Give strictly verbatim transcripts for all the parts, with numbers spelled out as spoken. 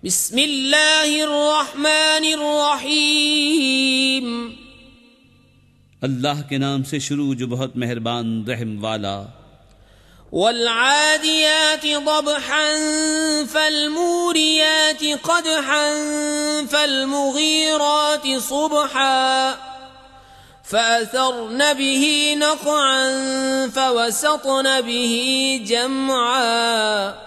बिस्मिल्लाहिर्रहमानिर्रहीम। अल्लाह के नाम से शुरू जो बहुत मेहरबान रहम वाला। वल्आदियाति ज़बहन फल्मूरियाति क़दहन फल्मुग़ीराति सुबहा फअथरन बिही नक़अन फवसतन बिही जमआ।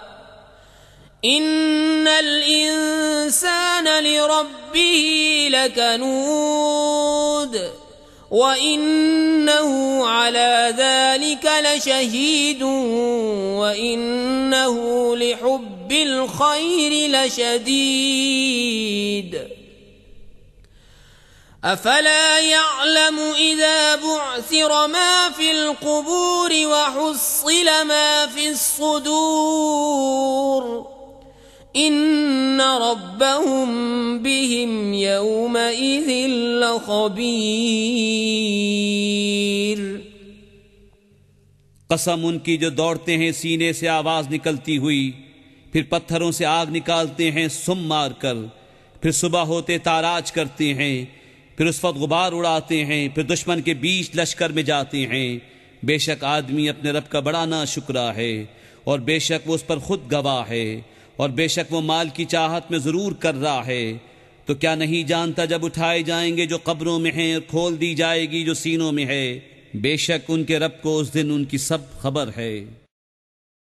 इन्नल इंसान लिरब्बिही लकनूद व इन्नहु अला ज़ालिका लशहीद व इन्नहु लिहुब्बिल खैरि लशदीद। अफला यअलमु इज़ा बुअसिर मा फिल क़ुबूर व हुस्सिल मा फिस सुदूर इन्न रब्बहुम बिहिम यौमइज़िन लख़बीर। कसम उनकी जो दौड़ते हैं सीने से आवाज निकलती हुई, फिर पत्थरों से आग निकालते हैं सुम मार कर, फिर सुबह होते ताराज करते हैं, फिर उस वक्त गुबार उड़ाते हैं, फिर दुश्मन के बीच लश्कर में जाते हैं। बेशक आदमी अपने रब का बड़ा नाशुक्रा है और बेशक वो उस पर खुद गवाह है और बेशक वो माल की चाहत में जरूर कर रहा है। तो क्या नहीं जानता जब उठाए जाएंगे जो कब्रों में हैं और खोल दी जाएगी जो सीनों में है, बेशक उनके रब को उस दिन उनकी सब खबर है।